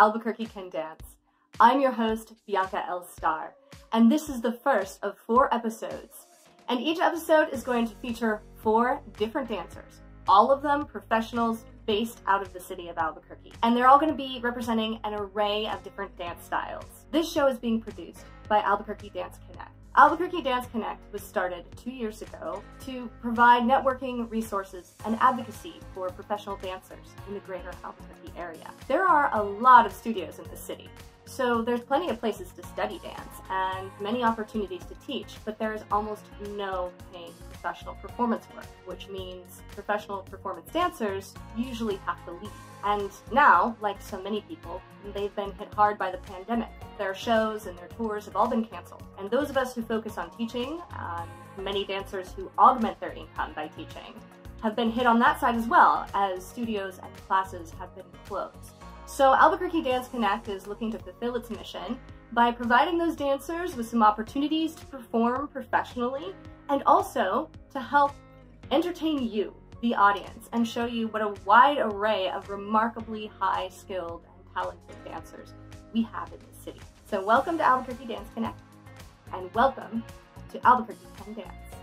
Albuquerque Can Dance. I'm your host, Bianca L. Starr, and this is the first of 4 episodes. And each episode is going to feature 4 different dancers, all of them professionals based out of the city of Albuquerque. And they're all going to be representing an array of different dance styles. This show is being produced by Albuquerque Dance Connect. Albuquerque Dance Connect was started 2 years ago to provide networking resources and advocacy for professional dancers in the greater Albuquerque area. There are a lot of studios in this city, so there's plenty of places to study dance and many opportunities to teach, but there is almost no paying professional performance work, which means professional performance dancers usually have to leave. And now, like so many people, they've been hit hard by the pandemic. Their shows and their tours have all been canceled. And those of us who focus on teaching, many dancers who augment their income by teaching, have been hit on that side as well, as studios and classes have been closed. So Albuquerque Dance Connect is looking to fulfill its mission by providing those dancers with some opportunities to perform professionally and also to help entertain you, the audience, and show you what a wide array of remarkably high-skilled and talented dancers we have in the city. So welcome to Albuquerque Dance Connect, and welcome to Albuquerque Can Dance.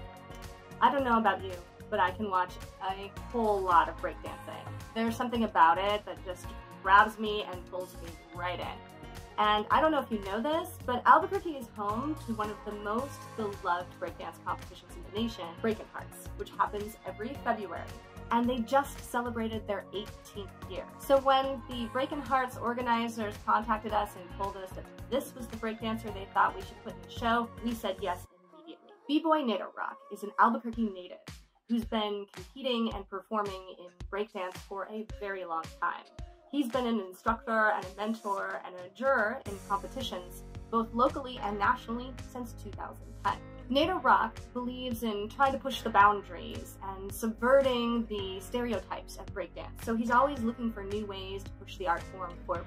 I don't know about you, but I can watch a whole lot of breakdancing. There's something about it that just grabs me and pulls me right in. And I don't know if you know this, but Albuquerque is home to one of the most beloved breakdance competitions in the nation, Breakin' Hearts, which happens every February. And they just celebrated their 18th year. So when the Breakin' Hearts organizers contacted us and told us that this was the breakdancer they thought we should put in the show, we said yes immediately. B-Boy Nato Rock is an Albuquerque native who's been competing and performing in breakdance for a very long time. He's been an instructor and a mentor and a juror in competitions, both locally and nationally, since 2010. Nato Rock believes in trying to push the boundaries and subverting the stereotypes of breakdance, so he's always looking for new ways to push the art form forward.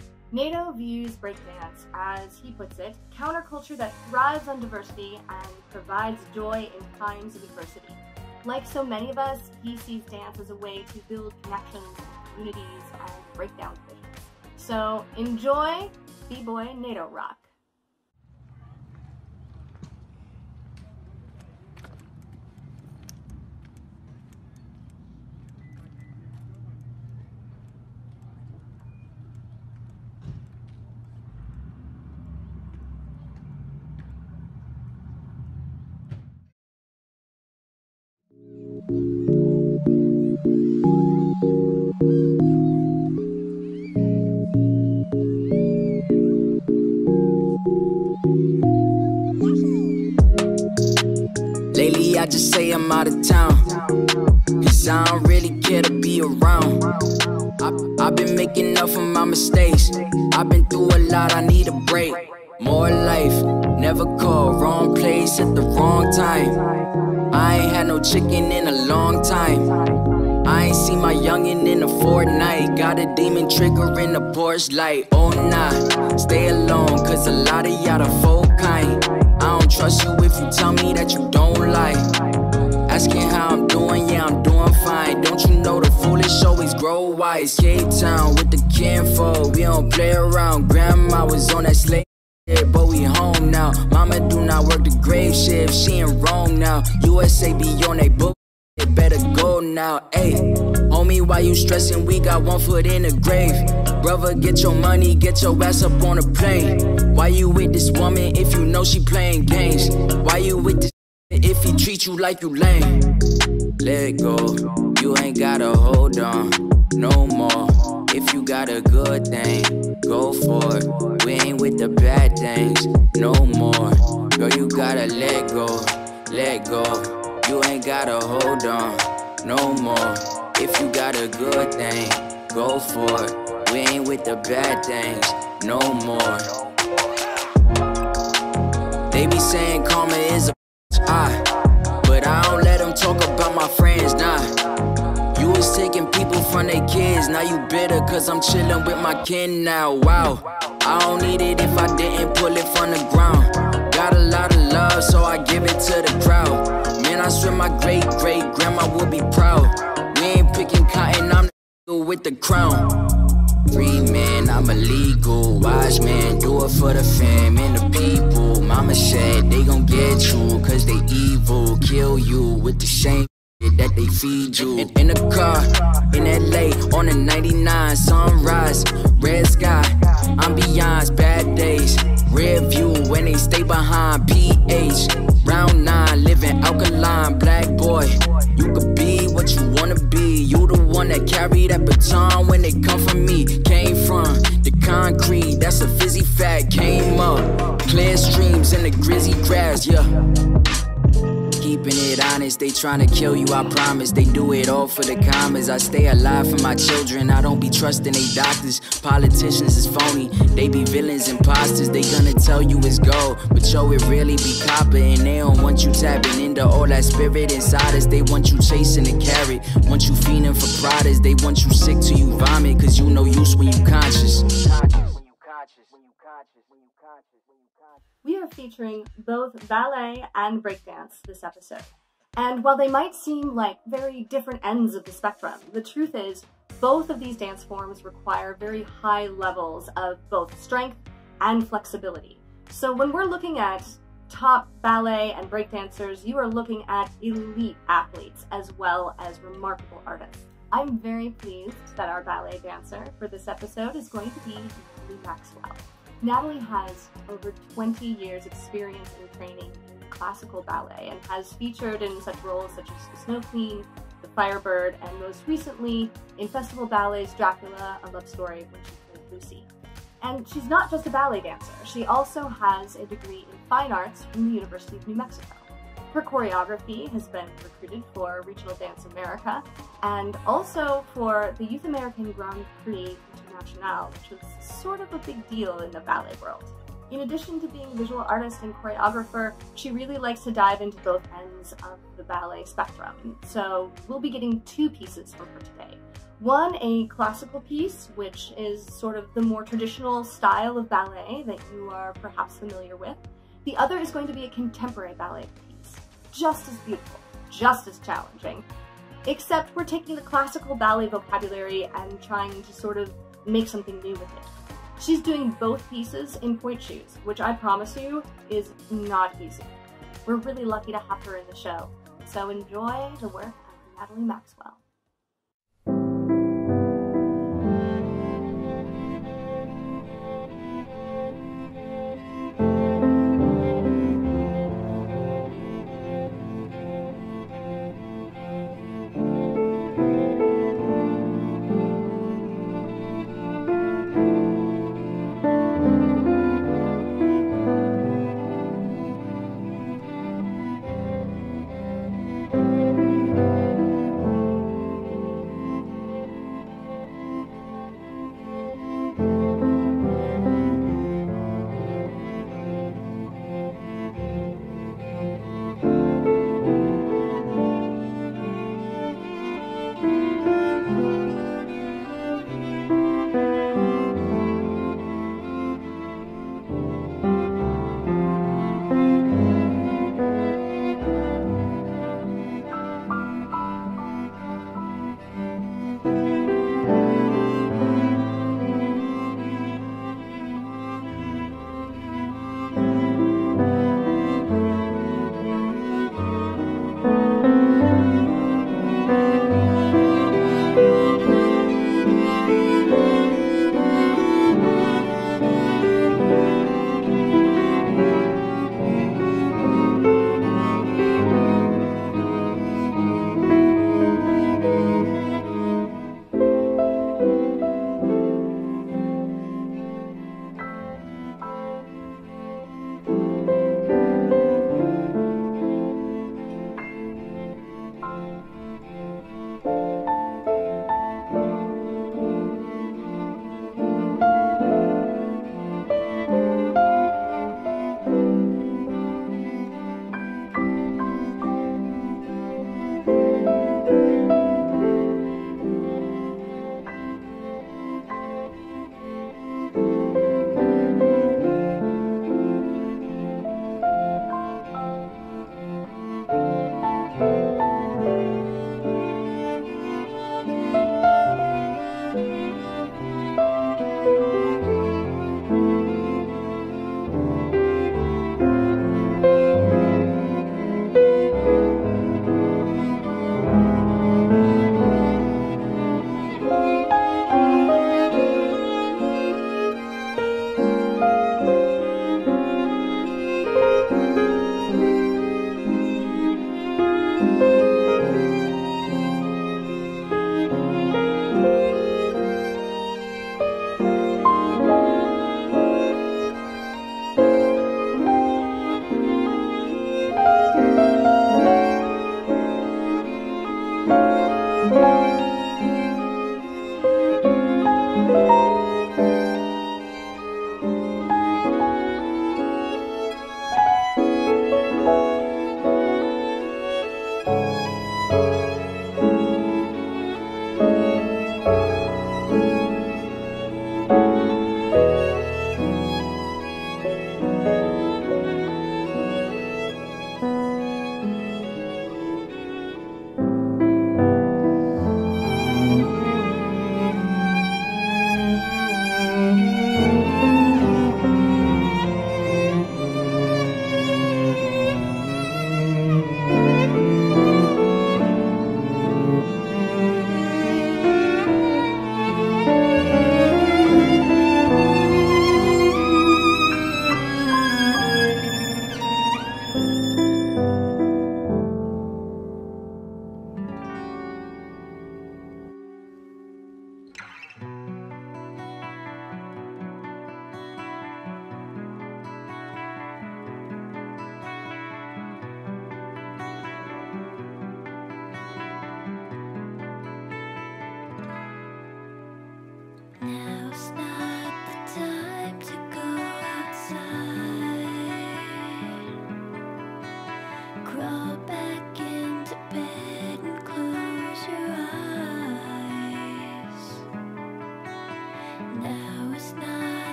Nato views breakdance as, he puts it, counterculture that thrives on diversity and provides joy in times of adversity. Like so many of us, he sees dance as a way to build connections, communities, and break down visions. So enjoy B-Boy Nato Rock. Lately I just say I'm out of town, cause I don't really care to be around. I've been making up for my mistakes, I've been through a lot, I need a break. More life, never call, wrong place at the wrong time. I ain't had no chicken in a long time. I ain't seen my youngin' in a fortnight. Got a demon trigger in the Porsche light. Oh nah, stay alone, cause a lot of y'all the folk kind. I don't trust you if you tell me that you don't lie. Asking how I'm doing, yeah, I'm doing fine. Don't you know the foolish always grow wise? K-Town with the kinfolk, we don't play around. Grandma was on that slave shit, but we home now. Mama do not work the grave shift, she in Rome now. USA be on they book, it better go now. Ayy, homie, why you stressing? We got one foot in the grave. Brother, get your money, get your ass up on a plane. Why you with this woman if you know she playing games? Why you with this if he treat you like you lame? Let go, you ain't gotta hold on no more. If you got a good thing, go for it. We ain't with the bad things no more. Girl, you gotta let go, let go. You ain't gotta hold on no more. If you got a good thing, go for it. We ain't with the bad things no more. They be saying karma is a but I don't let them talk about my friends, nah. You was taking people from their kids, now you bitter cause I'm chillin' with my kin now. Wow, I don't need it if I didn't pull it from the ground. Got a lot of love, so I give it to the crowd. Man, I swear my great-great-grandma would be proud. We ain't picking cotton, I'm the with the crown. Free man, I'm illegal. Wise man, do it for the fam and the people. Mama said they gon' get you, cause they evil. Kill you with the same that they feed you. In a car, in LA, on a 99, sunrise, red sky, ambiance, bad days, red view when they stay behind, PH, round 9, living alkaline, black boy, you could be what you wanna be, you the one that carry that baton when they come from me, came from the concrete, that's a fizzy fact, came up, clear streams in the grizzy grass, yeah. Keeping it honest, they tryna kill you, I promise. They do it all for the commas. I stay alive for my children, I don't be trusting they doctors. Politicians is phony, they be villains, imposters. They gonna tell you it's gold, but yo, it really be copper. And they don't want you tapping into all that spirit inside us. They want you chasing the carrot, want you feeding for products. They want you sick till you vomit, cause you no use when you conscious. We are featuring both ballet and breakdance this episode. And while they might seem like very different ends of the spectrum, the truth is both of these dance forms require very high levels of both strength and flexibility. So when we're looking at top ballet and breakdancers, you are looking at elite athletes as well as remarkable artists. I'm very pleased that our ballet dancer for this episode is going to be Natalie Maxwell. Natalie has over 20 years experience in training in classical ballet and has featured in such roles such as the Snow Queen, the Firebird, and most recently in Festival Ballet's Dracula, A Love Story, when she played Lucy. And she's not just a ballet dancer, she also has a degree in fine arts from the University of New Mexico. Her choreography has been recruited for Regional Dance America and also for the Youth American Grand Prix International, which was sort of a big deal in the ballet world. In addition to being a visual artist and choreographer, she really likes to dive into both ends of the ballet spectrum. So we'll be getting two pieces from her today. One, a classical piece, which is sort of the more traditional style of ballet that you are perhaps familiar with. The other is going to be a contemporary ballet piece, just as beautiful, just as challenging, except we're taking the classical ballet vocabulary and trying to sort of make something new with it. She's doing both pieces in pointe shoes, which I promise you is not easy. We're really lucky to have her in the show, so enjoy the work of Natalie Maxwell.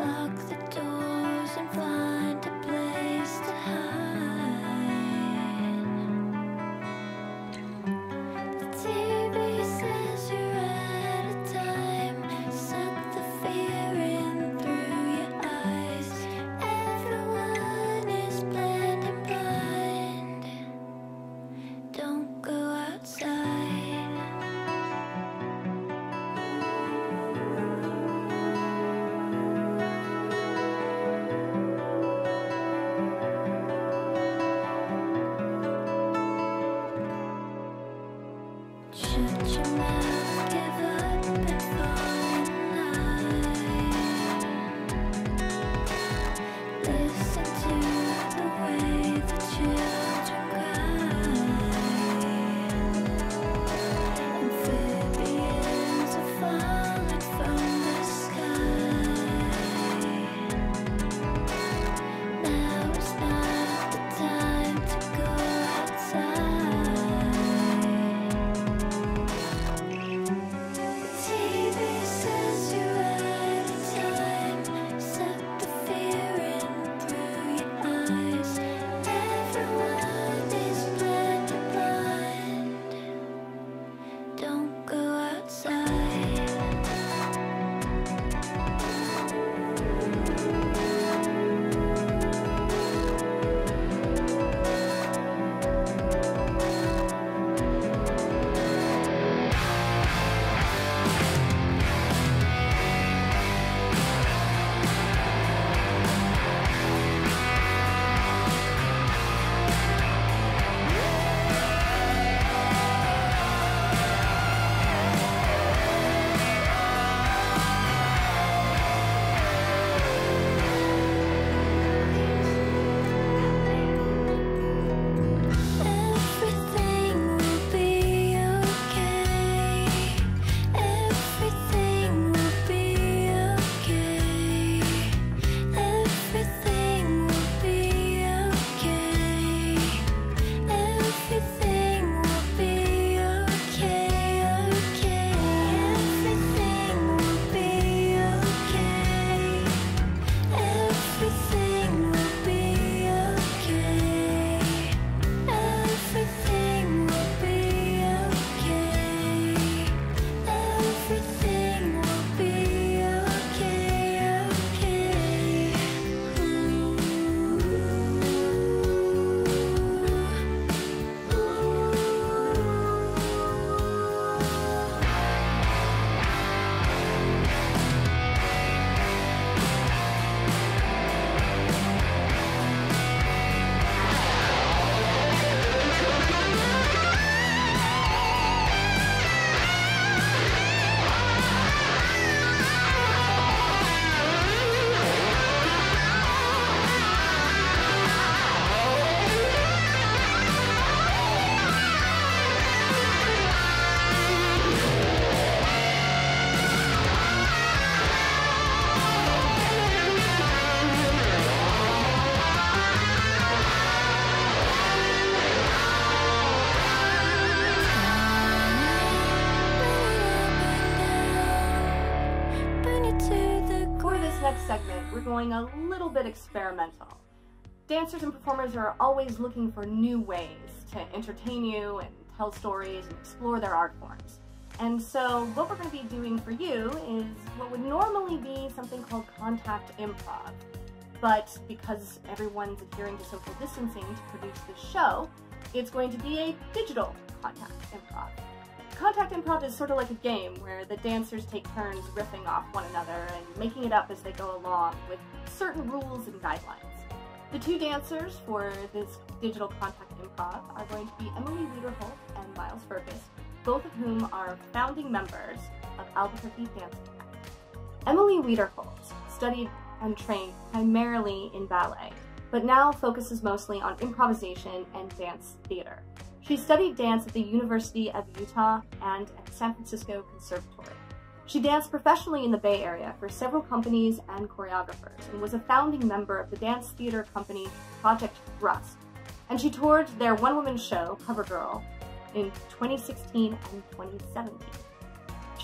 lock the doors and find a place to hide. The TV says you're out of time. Suck the fear in through your eyes. Everyone is blind and blind. Don't go outside. Shut your mouth, give up and fall in line. Listen to the way the children cry. Amphibians are falling from the sky. Now is not the time to go outside. TV says you're out of time. Suck the fear in through your eyes. Everyone is blind and blind. Don't go outside. Everything will be okay. Everything will be okay. Everything will be okay. Everything will be okay, okay. Everything will be okay. Everything will be okay. Everything will be okay. Everything will be For this next segment, we're going a little bit experimental. Dancers and performers are always looking for new ways to entertain you and tell stories and explore their art forms. And so what we're going to be doing for you is what would normally be something called contact improv. But because everyone's adhering to social distancing to produce this show, it's going to be a digital contact improv. Contact improv is sort of like a game where the dancers take turns riffing off one another and making it up as they go along with certain rules and guidelines. The two dancers for this digital contact improv are going to be Emily Wiederholt and Miles Fergus, both of whom are founding members of Albuquerque Dance Company. Emily Wiederholt studied and trained primarily in ballet, but now focuses mostly on improvisation and dance theater. She studied dance at the University of Utah and at San Francisco Conservatory. She danced professionally in the Bay Area for several companies and choreographers and was a founding member of the dance theater company Project Thrust. And she toured their one-woman show, CoverGirl, in 2016 and 2017.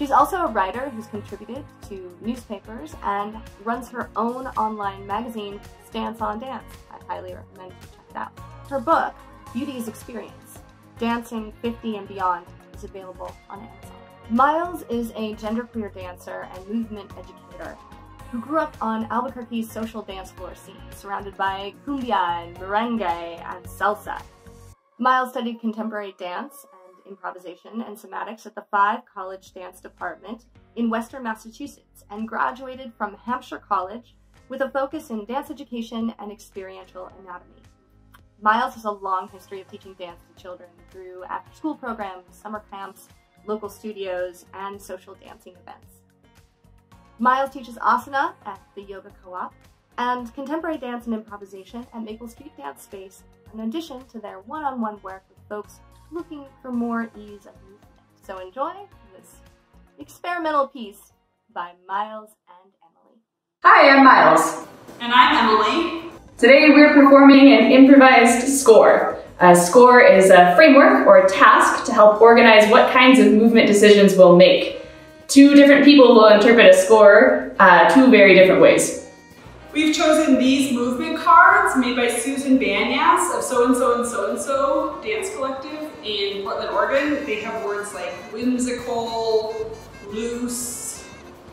She's also a writer who's contributed to newspapers and runs her own online magazine, Stance on Dance. I highly recommend you check it out. Her book, Beauty's Experience, Dancing 50 and Beyond, is available on Amazon. Miles is a genderqueer dancer and movement educator who grew up on Albuquerque's social dance floor scene, surrounded by cumbia and merengue and salsa. Miles studied contemporary dance and improvisation and somatics at the Five College Dance Department in Western Massachusetts and graduated from Hampshire College with a focus in dance education and experiential anatomy. Miles has a long history of teaching dance to children through after-school programs, summer camps, local studios, and social dancing events. Miles teaches asana at the Yoga Co-op and contemporary dance and improvisation at Maple Street Dance Space, in addition to their one-on-one work with folks looking for more ease of movement. So enjoy this experimental piece by Miles and Emily. Hi, I'm Miles. And I'm Emily. Today we're performing an improvised score. A score is a framework or a task to help organize what kinds of movement decisions we'll make. Two different people will interpret a score two very different ways. We've chosen these movement cards made by Susan Banyas of So-and-So and So-and-So Dance Collective in Portland, Oregon. They have words like whimsical, loose,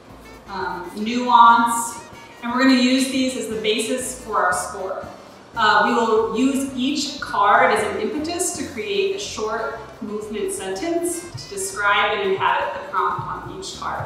nuance, and we're going to use these as the basis for our score. We will use each card as an impetus to create a short movement sentence to describe and inhabit the prompt on each card.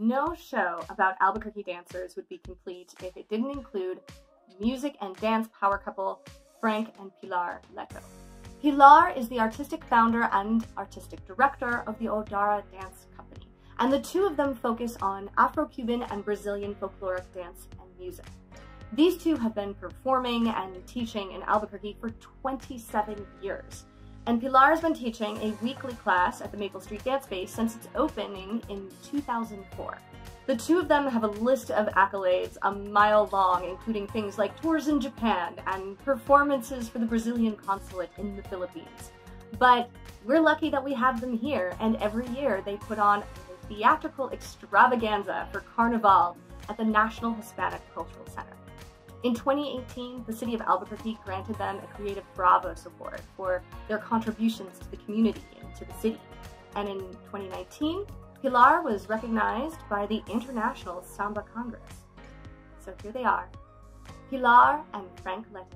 no show about Albuquerque dancers would be complete if it didn't include music and dance power couple Frank and Pilar Leto. Pilar is the artistic founder and artistic director of the Odara Dance Company, and the two of them focus on Afro-Cuban and Brazilian folkloric dance and music. These two have been performing and teaching in Albuquerque for 27 years. And Pilar has been teaching a weekly class at the Maple Street Dance Space since its opening in 2004. The two of them have a list of accolades a mile long, including things like tours in Japan and performances for the Brazilian consulate in the Philippines. But we're lucky that we have them here, and every year they put on a theatrical extravaganza for Carnival at the National Hispanic Cultural Center. In 2018, the city of Albuquerque granted them a Creative Bravos Award for their contributions to the community and to the city. And in 2019, Pilar was recognized by the International Samba Congress. So here they are, Pilar and Frank Leto.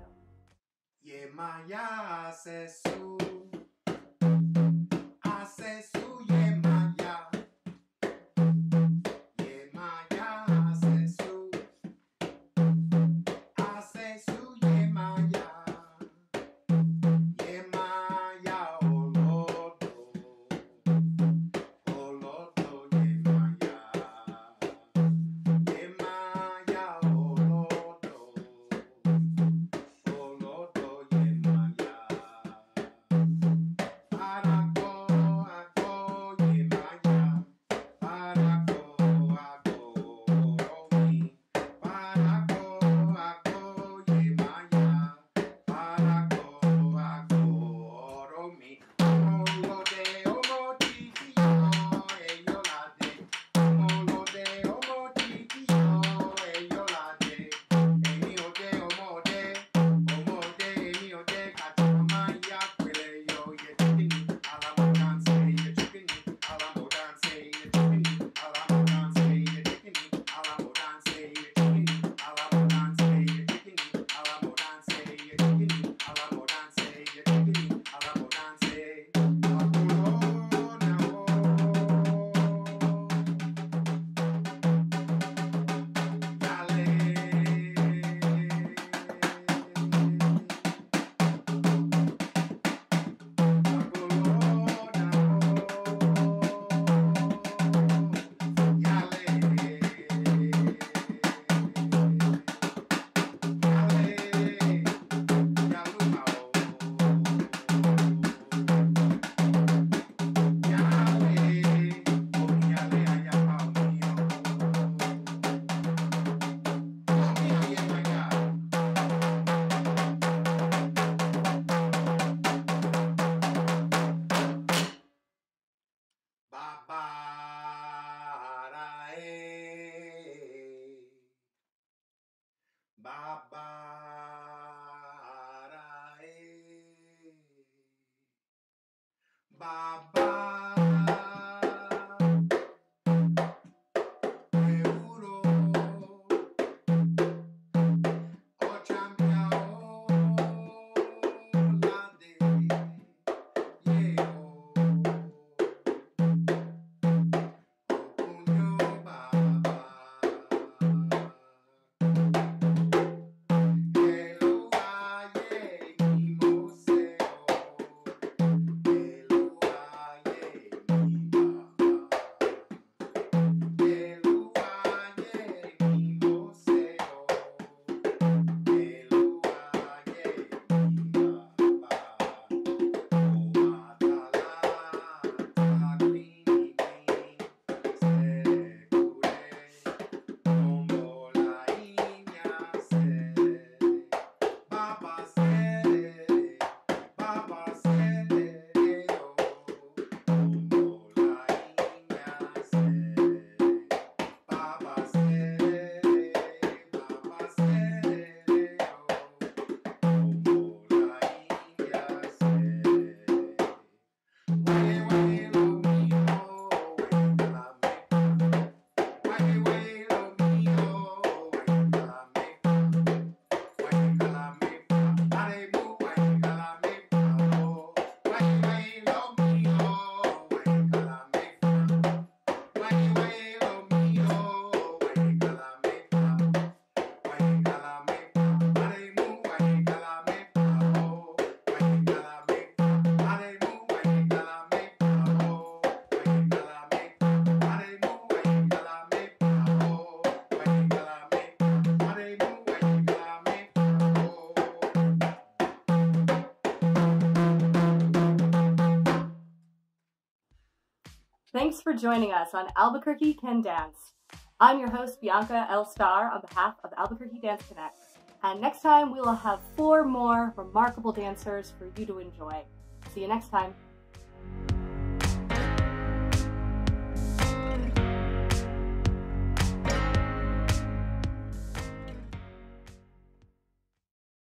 Thanks for joining us on Albuquerque Can Dance. I'm your host, Bianca L. Starr, on behalf of Albuquerque Dance Connect. And next time, we will have 4 more remarkable dancers for you to enjoy. See you next time.